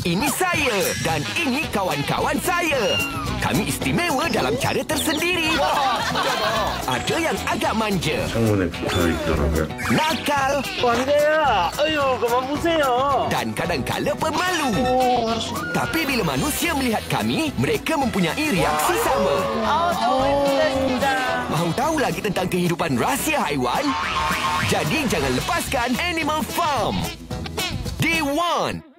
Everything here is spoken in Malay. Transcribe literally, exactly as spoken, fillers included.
Ini saya dan ini kawan-kawan saya. Kami istimewa dalam cara tersendiri. Ada yang agak manja, 창문에 붙어있더라고요. nakal 반대야. 아유, 그만 보세요. dan kadang-kala pemalu. Tapi bila manusia melihat kami, mereka mempunyai reaksi sama. Mahu tahu lagi tentang kehidupan rahsia haiwan? Jadi jangan lepaskan Animal Farm. Day One.